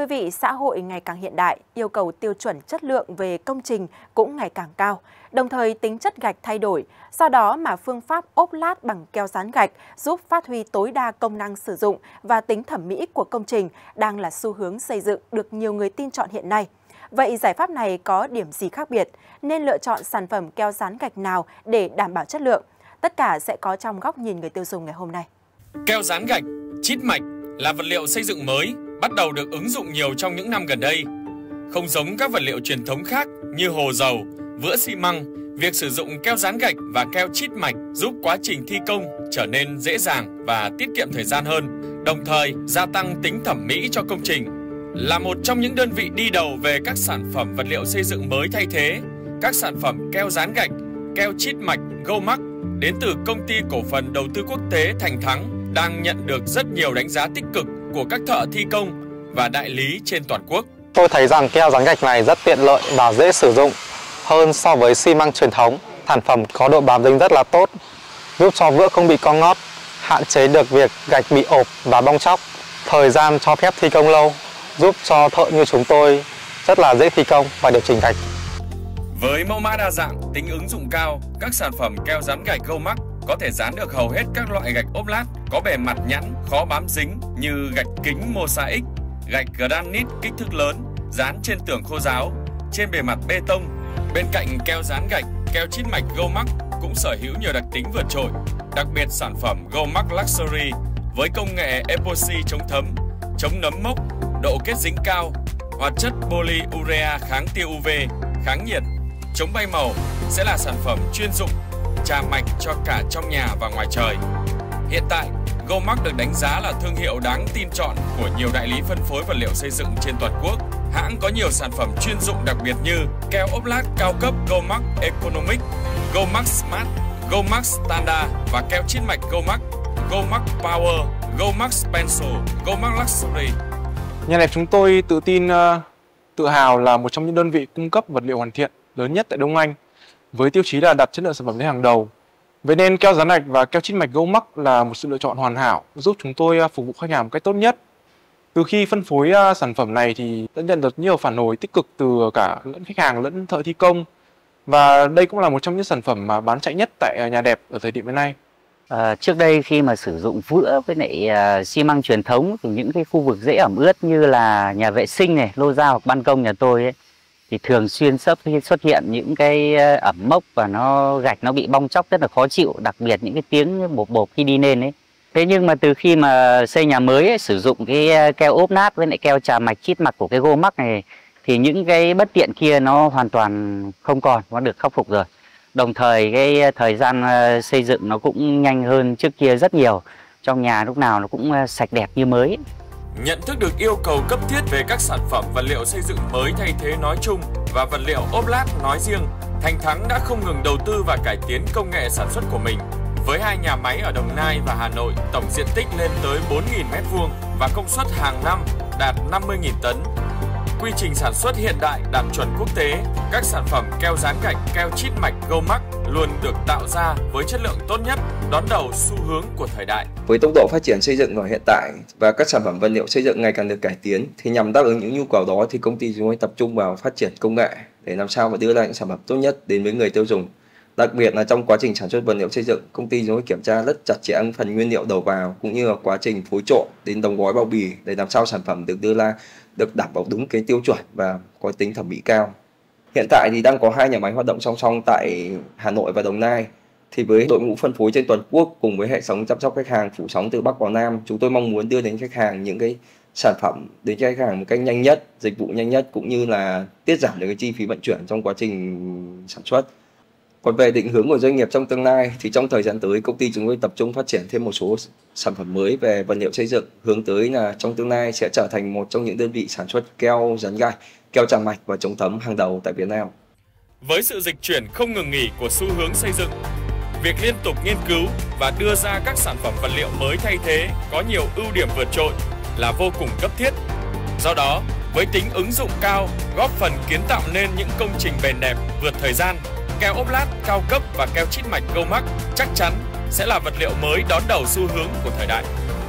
quý vị, xã hội ngày càng hiện đại, yêu cầu tiêu chuẩn chất lượng về công trình cũng ngày càng cao, đồng thời tính chất gạch thay đổi. Do đó mà phương pháp ốp lát bằng keo dán gạch giúp phát huy tối đa công năng sử dụng và tính thẩm mỹ của công trình đang là xu hướng xây dựng được nhiều người tin chọn hiện nay. Vậy giải pháp này có điểm gì khác biệt? Nên lựa chọn sản phẩm keo dán gạch nào để đảm bảo chất lượng? Tất cả sẽ có trong góc nhìn người tiêu dùng ngày hôm nay. Keo dán gạch, chít mạch là vật liệu xây dựng mới, bắt đầu được ứng dụng nhiều trong những năm gần đây. Không giống các vật liệu truyền thống khác như hồ dầu, vữa xi măng, việc sử dụng keo dán gạch và keo chít mạch giúp quá trình thi công trở nên dễ dàng và tiết kiệm thời gian hơn, đồng thời gia tăng tính thẩm mỹ cho công trình. Là một trong những đơn vị đi đầu về các sản phẩm vật liệu xây dựng mới thay thế, các sản phẩm keo dán gạch, keo chít mạch Gomax đến từ công ty cổ phần đầu tư quốc tế Thành Thắng đang nhận được rất nhiều đánh giá tích cực của các thợ thi công và đại lý trên toàn quốc. Tôi thấy rằng keo dán gạch này rất tiện lợi và dễ sử dụng hơn so với xi măng truyền thống. Sản phẩm có độ bám dính rất là tốt, giúp cho vữa không bị co ngót, hạn chế được việc gạch bị ộp và bong tróc. Thời gian cho phép thi công lâu, giúp cho thợ như chúng tôi rất là dễ thi công và điều chỉnh gạch. Với mẫu mã đa dạng, tính ứng dụng cao, các sản phẩm keo dán gạch Gomax có thể dán được hầu hết các loại gạch ốp lát có bề mặt nhẵn, khó bám dính như gạch kính mosaic, gạch granite kích thước lớn, dán trên tường khô ráo, trên bề mặt bê tông. Bên cạnh keo dán gạch, keo chít mạch Gomax cũng sở hữu nhiều đặc tính vượt trội. Đặc biệt sản phẩm Gomax Luxury với công nghệ epoxy chống thấm, chống nấm mốc, độ kết dính cao, hoạt chất polyurea kháng tia UV, kháng nhiệt, chống bay màu sẽ là sản phẩm chuyên dụng trà mạch cho cả trong nhà và ngoài trời. Hiện tại, Gomax được đánh giá là thương hiệu đáng tin chọn của nhiều đại lý phân phối vật liệu xây dựng trên toàn quốc. Hãng có nhiều sản phẩm chuyên dụng đặc biệt như keo ốp lát cao cấp Gomax Economic, Gomax Smart, Gomax Standard và keo chít mạch Gomax, Gomax Power, Gomax Pencil, Gomax Luxury. Nhà đẹp chúng tôi tự tin, tự hào là một trong những đơn vị cung cấp vật liệu hoàn thiện lớn nhất tại Đông Anh, với tiêu chí là đặt chất lượng sản phẩm lên hàng đầu. Vậy nên keo dán gạch và keo chít mạch Gomax là một sự lựa chọn hoàn hảo, giúp chúng tôi phục vụ khách hàng một cách tốt nhất. Từ khi phân phối sản phẩm này thì đã nhận được nhiều phản hồi tích cực từ cả lẫn khách hàng lẫn thợ thi công. Và đây cũng là một trong những sản phẩm mà bán chạy nhất tại nhà đẹp ở thời điểm hiện nay. Trước đây khi mà sử dụng vữa với lại xi măng truyền thống thì những cái khu vực dễ ẩm ướt như là nhà vệ sinh này, lô ra hoặc ban công nhà tôi ấy, thì thường xuyên xuất hiện những cái ẩm mốc và gạch nó bị bong tróc rất là khó chịu, đặc biệt những cái tiếng bộp bộp khi đi lên ấy. Thế nhưng mà từ khi mà xây nhà mới ấy, sử dụng cái keo ốp nát với lại keo trà mạch chít mặt của cái Gomax này thì những cái bất tiện kia nó hoàn toàn không còn, nó được khắc phục rồi. Đồng thời cái thời gian xây dựng nó cũng nhanh hơn trước kia rất nhiều. Trong nhà lúc nào nó cũng sạch đẹp như mới. Nhận thức được yêu cầu cấp thiết về các sản phẩm vật liệu xây dựng mới thay thế nói chung và vật liệu ốp lát nói riêng, Thành Thắng đã không ngừng đầu tư và cải tiến công nghệ sản xuất của mình. Với 2 nhà máy ở Đồng Nai và Hà Nội, tổng diện tích lên tới 4.000 m² và công suất hàng năm đạt 50.000 tấn. Quy trình sản xuất hiện đại đạt chuẩn quốc tế, các sản phẩm keo dán gạch, keo chít mạch Gomax luôn được tạo ra với chất lượng tốt nhất, đón đầu xu hướng của thời đại. Với tốc độ phát triển xây dựng ở hiện tại và các sản phẩm vật liệu xây dựng ngày càng được cải tiến, thì nhằm đáp ứng những nhu cầu đó thì công ty chúng tôi tập trung vào phát triển công nghệ để làm sao mà đưa ra những sản phẩm tốt nhất đến với người tiêu dùng. Đặc biệt là trong quá trình sản xuất vật liệu xây dựng, công ty chúng tôi kiểm tra rất chặt chẽ phần nguyên liệu đầu vào cũng như là quá trình phối trộn đến đóng gói bao bì để làm sao sản phẩm được đưa ra được đảm bảo đúng cái tiêu chuẩn và có tính thẩm mỹ cao. Hiện tại thì đang có 2 nhà máy hoạt động song song tại Hà Nội và Đồng Nai. Thì với đội ngũ phân phối trên toàn quốc cùng với hệ thống chăm sóc khách hàng phủ sóng từ Bắc vào Nam, chúng tôi mong muốn đưa đến khách hàng những cái sản phẩm đến cho khách hàng một cách nhanh nhất, dịch vụ nhanh nhất cũng như là tiết giảm được cái chi phí vận chuyển trong quá trình sản xuất. Còn về định hướng của doanh nghiệp trong tương lai thì trong thời gian tới công ty chúng tôi tập trung phát triển thêm một số sản phẩm mới về vật liệu xây dựng, hướng tới là trong tương lai sẽ trở thành một trong những đơn vị sản xuất keo dán gạch, keo trà mạch và chống thấm hàng đầu tại Việt Nam. Với sự dịch chuyển không ngừng nghỉ của xu hướng xây dựng, việc liên tục nghiên cứu và đưa ra các sản phẩm vật liệu mới thay thế có nhiều ưu điểm vượt trội là vô cùng cấp thiết. Do đó, với tính ứng dụng cao, góp phần kiến tạo nên những công trình bền đẹp vượt thời gian, keo ốp lát cao cấp và keo chít mạch Gomax chắc chắn sẽ là vật liệu mới đón đầu xu hướng của thời đại.